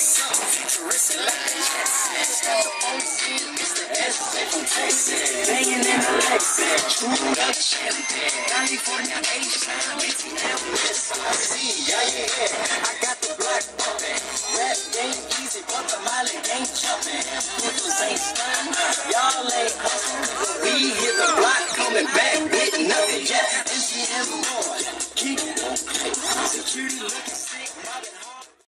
Futuristic like a jet set. It's the S from Texas. Hanging in the Lexus. Chewed up champion. California H-Town. ATL with SRC. Yeah. I got the block bumping. Rap game easy, but the Miley ain't jumping. Niggas ain't stunned.